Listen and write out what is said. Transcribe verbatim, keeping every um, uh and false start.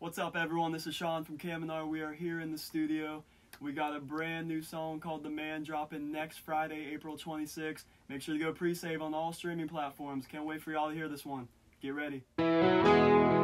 What's up, everyone? This is Sean from Kamenar. We are here in the studio. We got a brand new song called The Man dropping next Friday, April twenty-sixth. Make sure to go pre-save on all streaming platforms. Can't wait for y'all to hear this one. Get ready.